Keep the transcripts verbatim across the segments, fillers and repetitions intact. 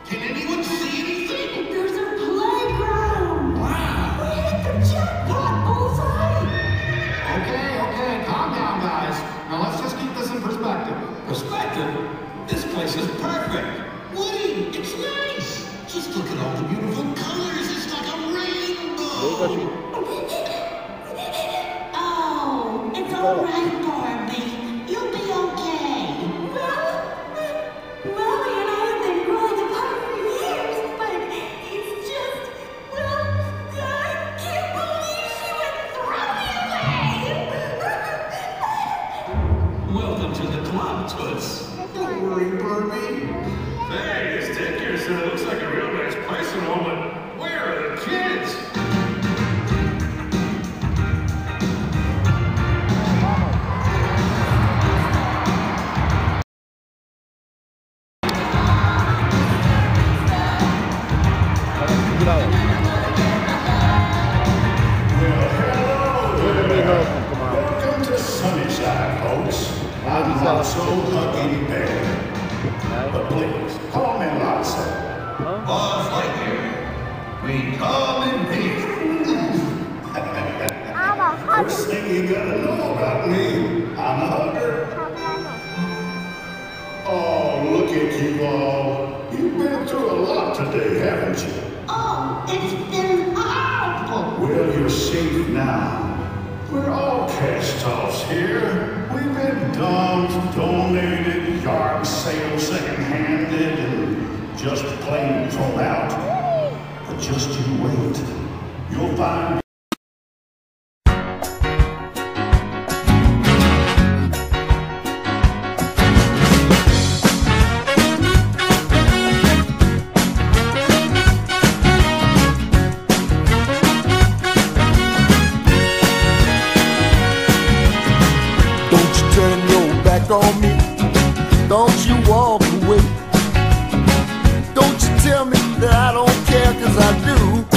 Can anyone see anything? There's a playground. Wow. We hit the jackpot, bullseye. Okay, okay, calm down, guys. Now let's just keep this in perspective. Perspective? This place is perfect. Woody, it's nice. Just look at all the beautiful colors. It's like a rainbow. Oh, it's all right, Barbie. You'll be okay. Well, Mommy and I have been growing apart for years, but it's just, well, I can't believe she would throw me away. Welcome to the club, Toots. Don't worry, Barbie. Hey, this daycare center looks like a real nice place and all, but where are the kids? Welcome to Sunnyside, folks. I'm not so lucky bear. But please, call me Lotso. Buzz Lightyear. We come in peace. First thing you gotta know about me, I'm a hugger. Oh, look at you all. You've been through a lot today, haven't you? Oh, it's been horrible. Well, you're safe now. We're all cast-offs here. We've been dumped, donated, yard sale second-handed, and just plain thrown out. But just you wait. You'll find on me, don't you walk away. Don't you tell me that I don't care, cause I do.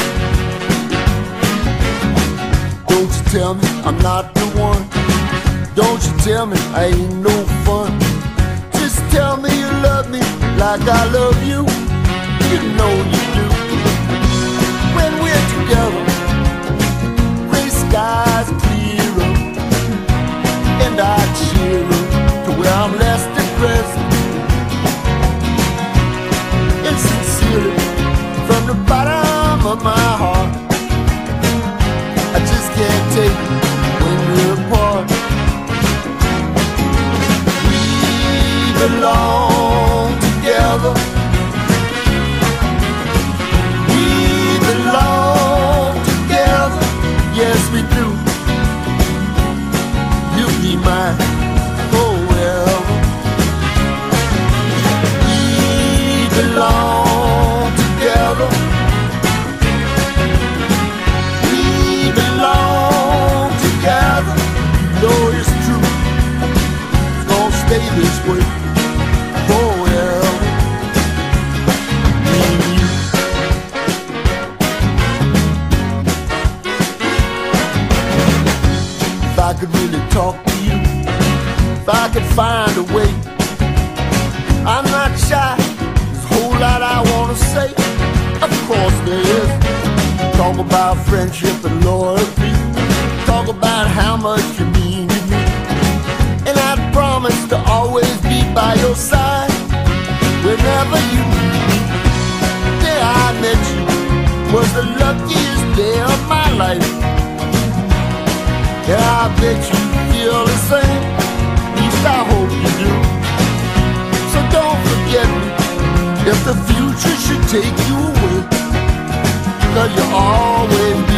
Don't you tell me I'm not the one. Don't you tell me I ain't no fun. Just tell me you love me like I love you. You know you do. When we're together, gray skies clear up, and I cheer up to where I'm less depressed. And sincerely, from the bottom of my heart, I just can't take it when we're apart. We belong together. We belong together. Yes, we do. You'll be mine. Belong together. We belong together. No, it's true. It's gonna stay this way forever. Me and you. If I could really talk to you, if I could find a way, I'm not shy. Whole lot I wanna say, of course there is. Talk about friendship and loyalty. Talk about how much you mean to me. And I promise to always be by your side whenever you need me. The day I met you was the luckiest day of my life. And I bet you feel the same. At least I hope you do. So don't forget me if the future should take you away, 'cause you'll always be